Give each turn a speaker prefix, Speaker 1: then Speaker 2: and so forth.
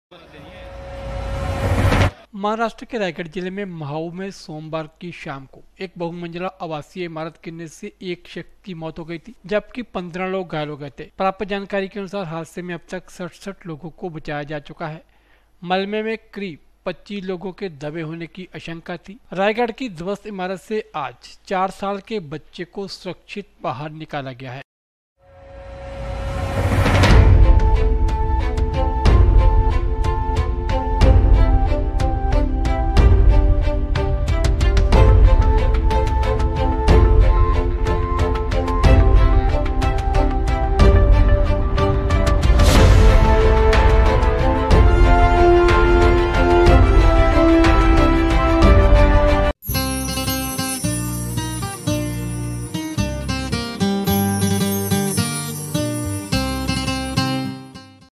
Speaker 1: महाराष्ट्र के रायगढ़ जिले में महाऊ में सोमवार की शाम को एक बहुमंजिला आवासीय इमारत गिरने से एक शख्स की मौत हो गई थी, जबकि 15 लोग घायल हो गए थे। प्राप्त जानकारी के अनुसार हादसे में अब तक 67 लोगों को बचाया जा चुका है। मलबे में करीब 25 लोगों के दबे होने की आशंका थी। रायगढ़ की ध्वस्त इमारत से आज 4 साल के बच्चे को सुरक्षित बाहर निकाला गया है।